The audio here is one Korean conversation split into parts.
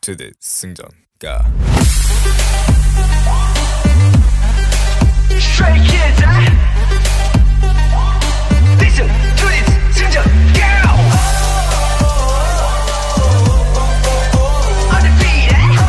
to the 승전 가. Stray Kids, listen to this 승전 가. On the beat,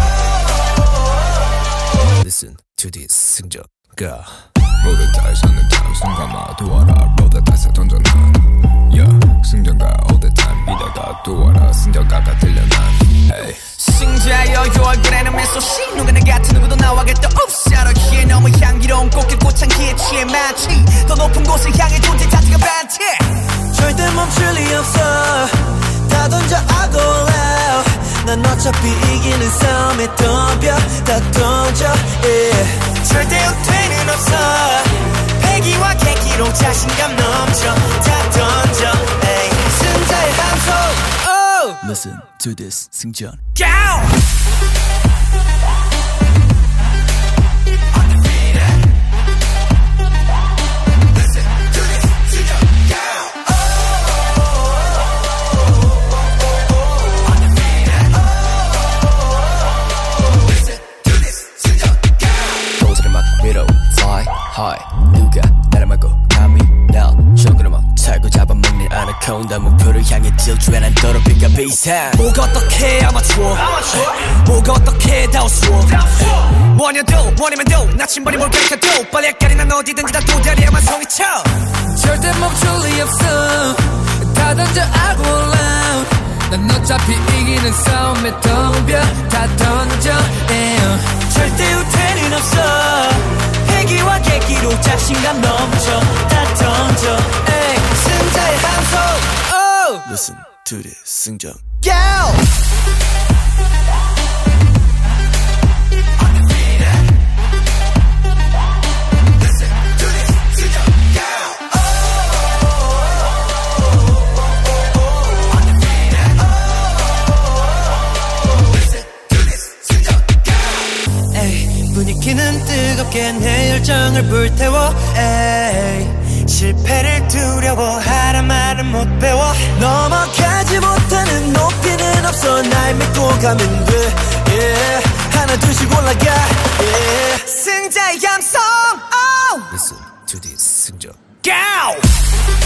Listen to this 승전 가. 모두 다 사는 time 순간만 도와라. Roll the dice 던져 난. Yeah, 승전가 all the time. 이러다 도와라. 승전가가 들려 난. Hey. 승자여 얼굴에는 미소씨 누구나 같은 누구도 나와겠다 옵사로기에 너무 향기로운 꽃길 꽃향기에 취해 마치 더 높은 곳을 향해 존재 자체가 반티 절대 멈출 리 없어 다 던져 I go out 난 어차피 이기는 싸움에 덤벼 다 던져 yeah. 절대 후퇴는 없어 패기와 계기로 자신감 넘쳐 다 던져 에이. 승자의 함성 oh. Listen to this 승전 Go! 도시를 막 위로 fly high 누가 나를 막고 감히 날 정글을 막 살고 잡아먹는 아나콘다 목표를 향해 질주해난 더럽힌가 비상 뭐가 어떻게 아마추어 뭐가 어떻게 다 우스워 원해도 원하면도 나침반이 뭘 가르쳐도 빨리 헷갈리 난 어디든지 다 도달해야만 성이쳐 절대 멈출 리 없어 다 던져 I go loud 난 어차피 이기는 싸움에 덤벼 다 던져 yeah. 절대 후퇴는 없어 패기와 계기로 자신감 넘쳐 다 던져 에이. 승자의 함성 oh. Listen to this 승전 Go! 분위기는 뜨겁게 내 열정을 불태워 에이. 실패를 두려워하란 말은 못 배워 넘어가지 못하는 높이는 없어 날 믿고 가면 돼 yeah. 하나 둘씩 올라가 yeah. 승자의 함성 oh. Listen to this 승전 Go!